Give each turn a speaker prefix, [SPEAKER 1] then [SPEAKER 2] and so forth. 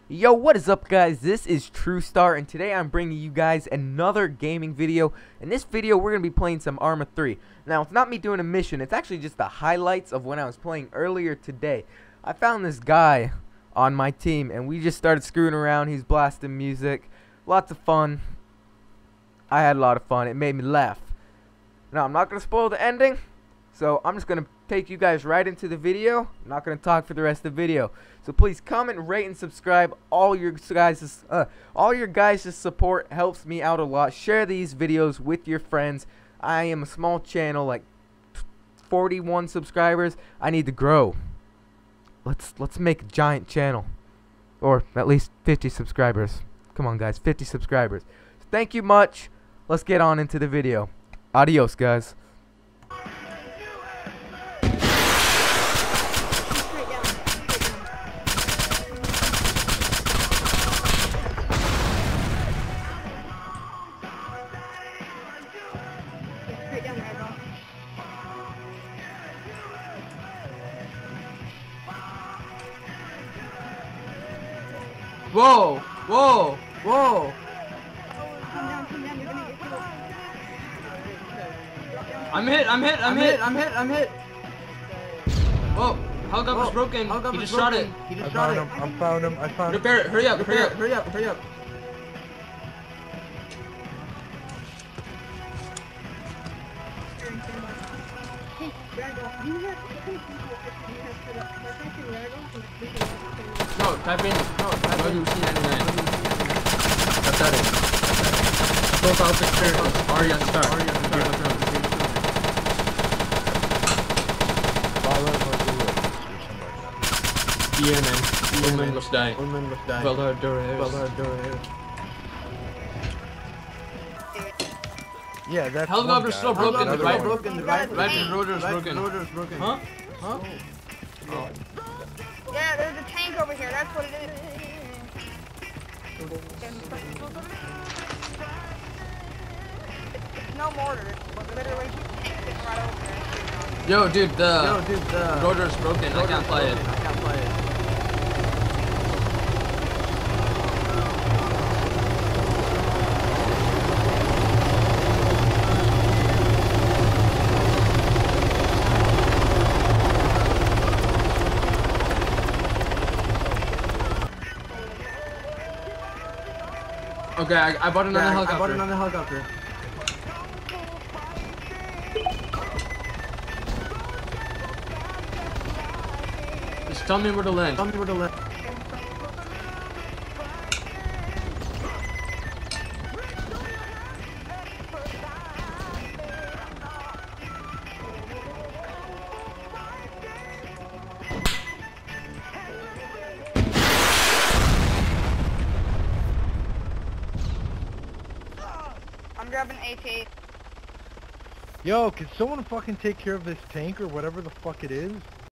[SPEAKER 1] Yo, what is up, guys? This is TruStar, and today I'm bringing you guys another gaming video. In this video, we're going to be playing some Arma 3. Now, it's not me doing a mission. It's actually just the highlights of when I was playing earlier today. I found this guy on my team, and we just started screwing around. He's blasting music. Lots of fun. I had a lot of fun. It made me laugh. Now, I'm not going to spoil the ending, so I'm just going to take you guys right into the video. I'm not going to talk for the rest of the video. So please comment, rate, and subscribe. All your guys' support helps me out a lot. Share these videos with your friends. I am a small channel, like 41 subscribers. I need to grow. Let's make a giant channel, or at least 50 subscribers. Come on, guys, 50 subscribers. So thank you much. Let's get on into the video. Adios, guys.
[SPEAKER 2] Whoa! Whoa! Whoa!
[SPEAKER 3] Come down, you're gonna get killed.
[SPEAKER 2] I'm hit! Whoa! Helicopter's broken! He just shot it!
[SPEAKER 4] I found him.
[SPEAKER 2] Repair it! Hurry up!
[SPEAKER 3] Hey, Randall, you have
[SPEAKER 2] No, type in C99. That's it. Profile picture of Arya Star. Yeah, man. Woman must die. Valhar Dora.
[SPEAKER 4] Yeah, that's
[SPEAKER 2] Helicopter's still broken. The right rotor is broken. Huh?
[SPEAKER 4] Oh.
[SPEAKER 3] Yeah, there's a tank over here, that's what it is. It's no mortar, but literally just a tank sitting right over there.
[SPEAKER 2] Yo, dude, the rotor's broken. I can't play it. Okay, I bought another helicopter. Just tell me where to land.
[SPEAKER 3] I'm grabbing AK.
[SPEAKER 4] Yo, can someone fucking take care of this tank or whatever the fuck it is?